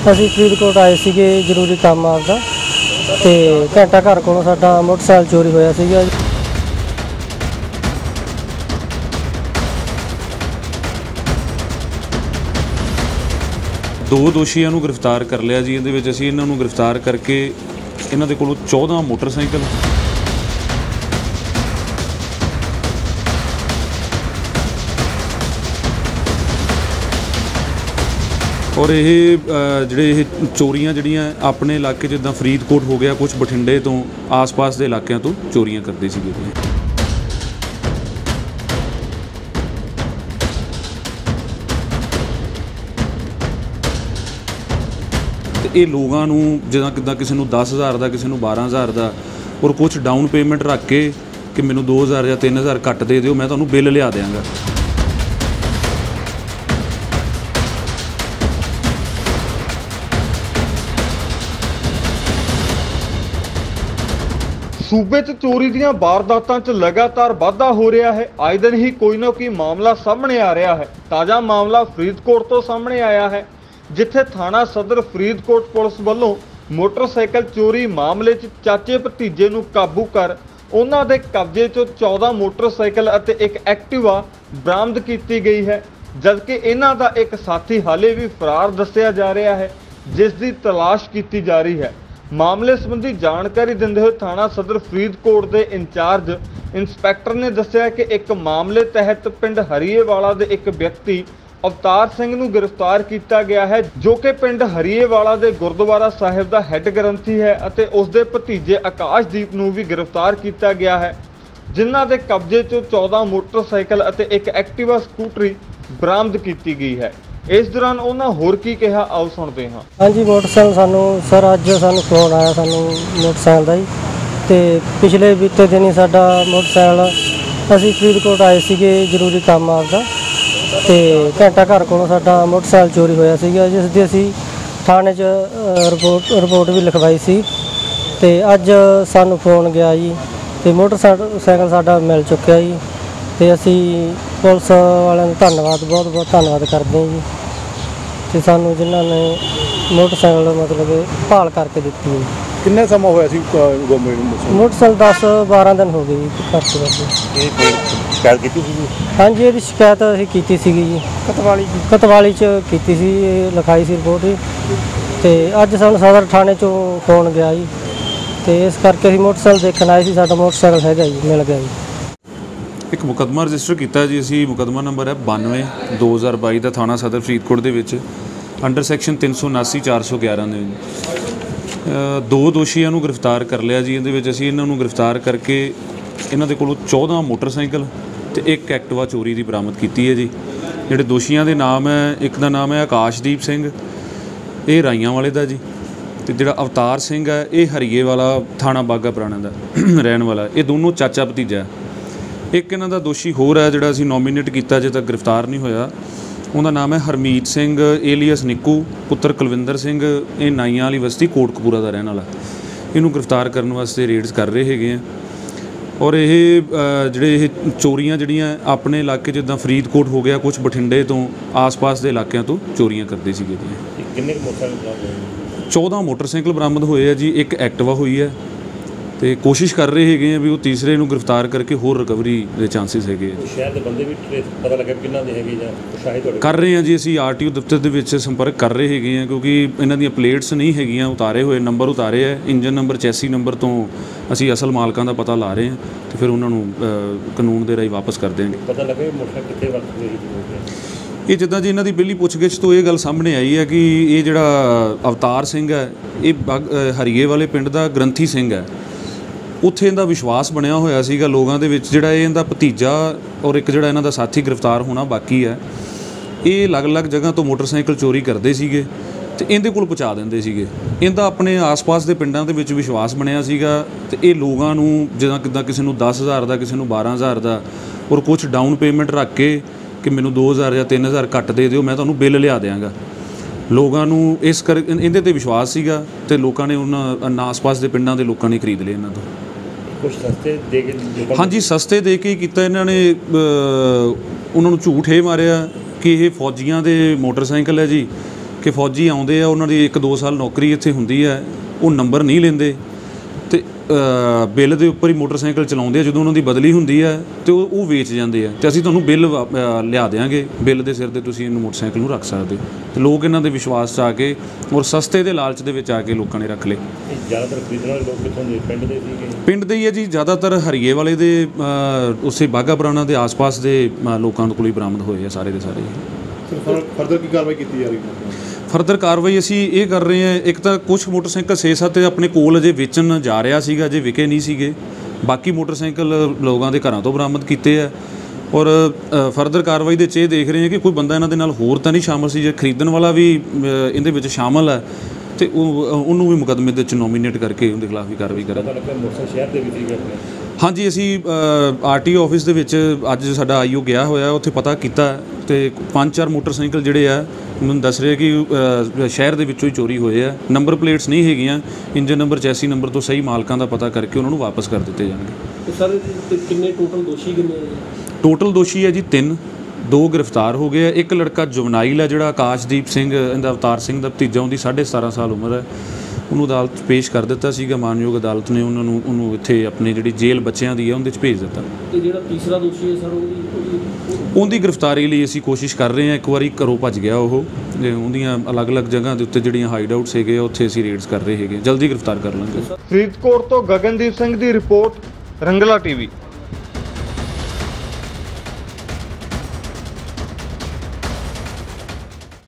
ਅਸੀਂ ਫਰੀਦਕੋਟ ਆਏ ਸੀਗੇ ਜ਼ਰੂਰੀ ਕੰਮ ਆਪਦਾ ਤੇ ਘੰਟਾ ਘਰ ਕੋਲੋਂ ਸਾਡਾ ਮੋਟਰਸਾਈਕਲ ਚੋਰੀ ਹੋਇਆ ਸੀਗਾ। दो दोषियों को गिरफ्तार कर लिया जी। ये असी इन्हों गिरफ्तार करके इन्हों के कोलों 14 मोटरसाइकिल और ये जिहड़े चोरियां जिहड़ियां अपने इलाके जिद्दां फरीदकोट हो गया, कुछ बठिंडे तो आस पास के इलाकों तो चोरियां करते सीगे। ये लोगों को जिदा कि किसी को 10,000 का, किसी को 12,000 का और कुछ डाउन पेमेंट रख के कि मैनू 2,000 या 3,000 घट दे दिओ, मैं तुहानूं बिल लिया देंगा। सूबे च चोरी दीयां वारदातां च लगातार वाधा हो रहा है। आए दिन ही कोई ना कोई मामला सामने आ रहा है। ताज़ा मामला फरीदकोट तो सामने आया है, जिथे थाना सदर फरीदकोट पुलिस वालों मोटरसाइकिल चोरी मामले च चाचे भतीजे नूं काबू कर उन्हां दे कब्जे चों 14 मोटरसाइकिल अते एक एक्टिवा बरामद की गई है, जबकि इन्हां दा एक साथी हाले भी फरार दस्सिया जा रहा है, जिस दी तलाश की जा रही है। मामले संबंधी जानकारी देंदे हुए थाना सदर फरीदकोट के इंचार्ज इंस्पैक्टर ने दस्सिया कि एक मामले तहत पिंड हरीएवाला दे एक व्यक्ति अवतार सिंह नूं गिरफ्तार किया गया है, जो कि पिंड हरीएवाला दे गुरुद्वारा साहिब दा हैड ग्रंथी है, अते उसदे भतीजे आकाशदीप नूं भी गिरफ्तार किया गया है, जिन्हां दे कब्जे चों 14 मोटरसाइकिल अते एक एक्टिवा स्कूटरी बरामद की गई है। इस दौरान उन्होंने होर की कहा, आओ सुनते हैं। हाँ जी, मोटरसाइकिल सानू सर अज सानू फोन आया सानू मोटरसाइकिल का जी, तो पिछले बीते दिन ही साडा मोटरसाइकिल असी फरीदकोट आए सीगे जरूरी काम आपदा ते घंटा घर कोलों साडा मोटरसाइकिल चोरी होया सीगा, जिस दी असी थाने च रिपोर्ट भी लिखवाई सी। ते अज सानू फोन गया जी, तो मोटरसाइकिल साडा मिल चुक्या जी, तो असी पुलिस वालों का धन्यवाद बहुत बहुत धन्यवाद करते हैं जी। तो सानू जिन्होंने मोटरसाइकिल मतलब भाल करके दी है। किन्ना समा होया सी मोटरसाइकिल 10-12 दिन हो गए जी घर से वैसे। शिकायत की थी? हाँ जी, ये शिकायत असी की सीगी जी, कतवाली च की सी, लिखाई सी रिपोर्ट जी। तो अज सानू सदर थाने चों फोन गया जी, तो इस करके असीं मोटरसाइकिल देखण आए सी, साडा मोटरसाइकिल हैगा जी, मिल गया जी। एक मुकदमा रजिस्टर किया जी असी, मुकदमा नंबर है 92/2022 का थाना सदर फरीदकोट दे विच अंडर सैक्शन 379-411 दे दो दोषियों को गिरफ्तार कर लिया जी। ये असी इन्हों गिरफ्तार करके इन्हों के कोलों 14 मोटरसाइकिल तो एक एक्टिवा चोरी की बरामद की है जी। जिहड़े दोषियों के नाम है, एक का नाम है आकाशदीप सिंह, ये राइयां वाले का जी, तो जिहड़ा अवतार सिंह है ये हरीएवाला थाना बागा पुराना का रहने वाला, ये दोनों चाचा भतीजा। एक इन्हां दा दोषी होर है जिहड़ा असीं नॉमीनेट किया, अजे तक गिरफ्तार नहीं होया, उहदा नाम है हरमीत सिंह एलियस निक्कू पुत्र कुलविंदर सिंह, ये नाइयां वाली बस्ती कोटकपूरा का रहने वाला। इनू गिरफ्तार करने वास्ते रेड्स कर रहे हैं। और ये जिहड़े चोरियां जिहड़ियां अपने इलाके जिद्दां फरीदकोट हो गया, कुछ बठिंडे तो आस पास के इलाकों तो चोरियां करते सीगे जी। किन्ने मोटरसाइकिल? 14 मोटरसाइकिल बरामद होए है जी, एक एक्टिवा हुई है, तो कोशिश कर रहे हैं भी वो तीसरे को गिरफ्तार करके होर रिकवरी के चांसिस है। शहर के बंदे भी पता लगे किन्ना दे हैगे जां शायद कर रहे हैं जी। असी RTO दफ्तर के संपर्क कर रहे हैं, क्योंकि इन्हां दी प्लेट्स नहीं हैगियां, उतारे हुए नंबर उतारे है, इंजन नंबर चैसी नंबर तो असी असल मालकां का पता ला रहे हैं, तो फिर उन्होंने कानून के राही वापस कर देंगे। पता लगे मोटरसाइकिल कितने वक्त ये जिद्दां जी इन्हां दी पहली पुछगिछ तो ये गल सामने आई है कि ये जिहड़ा अवतार सिंह है ये हरीए वाले पिंड का ग्रंथी सिंह है। उत्थे इहदा विश्वास बनया होया सीगा लोगों के विच, जिहड़ा इहदा भतीजा और एक जिहड़ा इहनां दा साथी गिरफ्तार होना बाकी है, ये अलग अलग जगह तो मोटरसाइकिल चोरी करते सीगे ते इहदे कोल पहुँचा देंदे सीगे। इहदा अपने आस पास के पिंडां दे विच विश्वास बनया सीगा, ते ये लोगों को जिदा किदा किसी को 10,000 का, किसी को 12,000 का और कुछ डाउन पेमेंट रख के कि मैनू 2,000 या 3,000 घट दे दिओ, मैं तुहानूं बिल लिया देंगा। लोगों को इस कर इहदे ते विश्वास सीगा, ते लोगों ने उन्हां आस पास के पिंडां दे लोगों ने खरीद लिया इन्हां तों। कुछ सस्ते दे के? हाँ जी, सस्ते दे के किया इन्होंने। उन्होंने झूठ ये मारिया कि ये फौजियां दे मोटरसाइकिल है जी, ਕਿ ਫੌਜੀ ਆਉਂਦੇ ਆ, ਉਹਨਾਂ ਦੀ 1-2 ਸਾਲ ਨੌਕਰੀ ਇੱਥੇ ਹੁੰਦੀ ਹੈ, ਉਹ ਨੰਬਰ ਨਹੀਂ ਲੈਂਦੇ ਤੇ ਬਿੱਲ ਦੇ ਉੱਪਰ ਹੀ ਮੋਟਰਸਾਈਕਲ ਚਲਾਉਂਦੇ ਆ। ਜਦੋਂ ਉਹਨਾਂ ਦੀ ਬਦਲੀ ਹੁੰਦੀ ਹੈ ਤੇ ਉਹ ਵੇਚ ਜਾਂਦੇ ਆ ਤੇ ਅਸੀਂ ਤੁਹਾਨੂੰ ਬਿੱਲ ਲਿਆ ਦਿਆਂਗੇ, ਬਿੱਲ ਦੇ ਸਿਰ ਤੇ ਤੁਸੀਂ ਇਹਨੂੰ ਮੋਟਰਸਾਈਕਲ ਨੂੰ ਰੱਖ ਸਕਦੇ। ਤੇ ਲੋਕ ਇਹਨਾਂ ਦੇ ਵਿਸ਼ਵਾਸ 'ਚ ਆ ਕੇ ਔਰ ਸਸਤੇ ਦੇ ਲਾਲਚ ਦੇ ਵਿੱਚ ਆ ਕੇ ਲੋਕਾਂ ਨੇ ਰੱਖ ਲਏ। ਜ਼ਿਆਦਾਤਰ ਖਰੀਦਣ ਵਾਲੇ ਲੋਕ ਕਿੱਥੋਂ ਦੇ? ਪਿੰਡ ਦੇ ਸੀਗੇ? ਪਿੰਡ ਦੇ ਹੀ ਹੈ ਜੀ, ਜ਼ਿਆਦਾਤਰ ਹਰੀਏ ਵਾਲੇ ਦੇ ਉਸੇ ਬਾਘਾ ਪੁਰਾਣਾ ਦੇ ਆਸ-ਪਾਸ ਦੇ ਲੋਕਾਂ ਦੇ ਕੋਲ ਹੀ ਬਰਾਮਦ ਹੋਏ ਆ ਸਾਰੇ ਦੇ ਸਾਰੇ। ਫਰਦਰ ਕੀ ਕਾਰਵਾਈ ਕੀਤੀ ਜਾ ਰਹੀ ਹੈ? ਫਰਦਰ ਕਾਰਵਾਈ ਅਸੀਂ ਇਹ ਕਰ ਰਹੇ ਹਾਂ, ਇੱਕ ਤਾਂ ਕੁਝ ਮੋਟਰਸਾਈਕਲ 6-7 ਆਪਣੇ ਕੋਲ ਅਜੇ ਵੇਚਣ ਜਾ ਰਿਹਾ ਸੀਗਾ, ਅਜੇ ਵਿਕੇ ਨਹੀਂ ਸੀਗੇ। ਬਾਕੀ ਮੋਟਰਸਾਈਕਲ ਲੋਕਾਂ ਦੇ ਘਰਾਂ ਤੋਂ ਬਰਾਮਦ ਕੀਤੇ ਆ ਔਰ ਫਰਦਰ ਕਾਰਵਾਈ ਦੇ 'ਚ ਇਹ ਦੇਖ ਰਹੇ ਹਾਂ ਕਿ ਕੋਈ ਬੰਦਾ ਇਹਨਾਂ ਦੇ ਨਾਲ ਹੋਰ ਤਾਂ ਨਹੀਂ ਸ਼ਾਮਲ ਸੀ। ਜੇ ਖਰੀਦਣ ਵਾਲਾ ਵੀ ਇਹਦੇ ਵਿੱਚ ਸ਼ਾਮਲ ਹੈ ਤੇ ਉਹਨੂੰ ਵੀ ਮੁਕੱਦਮੇ ਦੇ ਵਿੱਚ ਨੋਮੀਨੇਟ ਕਰਕੇ ਉਹਦੇ ਖਿਲਾਫ ਵੀ ਕਾਰਵਾਈ ਕਰਾਂਗੇ। ਪਤਾ ਲੱਗਾ ਮੋਟਰਸਾਈਕਲ ਸ਼ਹਿਰ ਦੇ ਵਿੱਚ ਹੀ ਕਰਦੇ? ਹਾਂਜੀ, ਅਸੀਂ ਆਰਟੀਓ ਆਫਿਸ ਦੇ ਵਿੱਚ ਅੱਜ ਸਾਡਾ ਆਈਓ ਗਿਆ ਹੋਇਆ, ਉੱਥੇ ਪਤਾ ਕੀਤਾ ਤੇ 5-4 ਮੋਟਰਸਾਈਕਲ ਜਿਹੜੇ ਆ ਮੈਨੂੰ ਦੱਸ ਰਹੇ ਕਿ ਸ਼ਹਿਰ ਦੇ ਵਿੱਚੋਂ ਹੀ ਚੋਰੀ ਹੋਏ ਆ। ਨੰਬਰ ਪਲੇਟਸ ਨਹੀਂ ਹੈਗੀਆਂ, ਇੰਜਨ ਨੰਬਰ, ਚੈਸੀ ਨੰਬਰ ਤੋਂ ਸਹੀ ਮਾਲਕਾਂ ਦਾ ਪਤਾ ਕਰਕੇ ਉਹਨਾਂ ਨੂੰ ਵਾਪਸ ਕਰ ਦਿੱਤੇ ਜਾਣਗੇ। ਤੇ ਸਰ ਕਿੰਨੇ ਟੋਟਲ ਦੋਸ਼ੀ ਕਿੰਨੇ ਹੈ? ਟੋਟਲ ਦੋਸ਼ੀ ਹੈ ਜੀ 3, 2 ਗ੍ਰਿਫਤਾਰ ਹੋ ਗਏ ਆ। ਇੱਕ ਲੜਕਾ ਜੁਵਨਾਈਲ ਹੈ ਜਿਹੜਾ ਆਕਾਸ਼ਦੀਪ ਸਿੰਘ, ਇਹਦਾ ਅਵਤਾਰ ਸਿੰਘ ਦਾ ਭਤੀਜਾ, ਉਹਦੀ 17.5 ਸਾਲ ਉਮਰ ਹੈ। ਉਹਨੂੰ ਅਦਾਲਤ 'ਚ ਪੇਸ਼ ਕਰ ਦਿੱਤਾ ਸੀਗਾ, ਮਾਨਯੋਗ ਅਦਾਲਤ ਨੇ ਉਹਨੂੰ ਇੱਥੇ ਆਪਣੇ ਜਿਹੜੀ ਜੇਲ੍ਹ ਬੱਚਿਆਂ ਦੀ ਹੈ ਉਹਦੇ 'ਚ ਭੇਜ ਦਿੱਤਾ। ਤੇ ਜਿਹੜਾ ਤੀਸਰਾ ਦੋਸ਼ੀ ਹੈ ਸਰ ਉਹਦੀ ਗ੍ਰਿਫਤਾਰੀ ਲਈ ਅਸੀਂ ਕੋਸ਼ਿਸ਼ ਕਰ ਰਹੇ ਹਾਂ। ਇੱਕ ਵਾਰੀ ਘਰੋਂ ਭੱਜ ਗਿਆ ਉਹ, ਉਹਦੀਆਂ ਅਲੱਗ-ਅਲੱਗ ਜਗ੍ਹਾ ਦੇ ਉੱਤੇ ਜਿਹੜੀਆਂ ਹਾਈਡ ਆਊਟਸ ਹੈਗੇ ਆ ਉੱਥੇ ਅਸੀਂ ਰੇਡਸ ਕਰ ਰਹੇ ਹੈਗੇ, ਜਲਦੀ ਗ੍ਰਿਫਤਾਰ ਕਰ ਲਾਂਗੇ। ਫਰੀਦਕੋਟ ਤੋਂ ਗਗਨਦੀਪ ਸਿੰਘ ਦੀ ਰਿਪੋਰਟ, ਰੰਗਲਾ ਟੀਵੀ।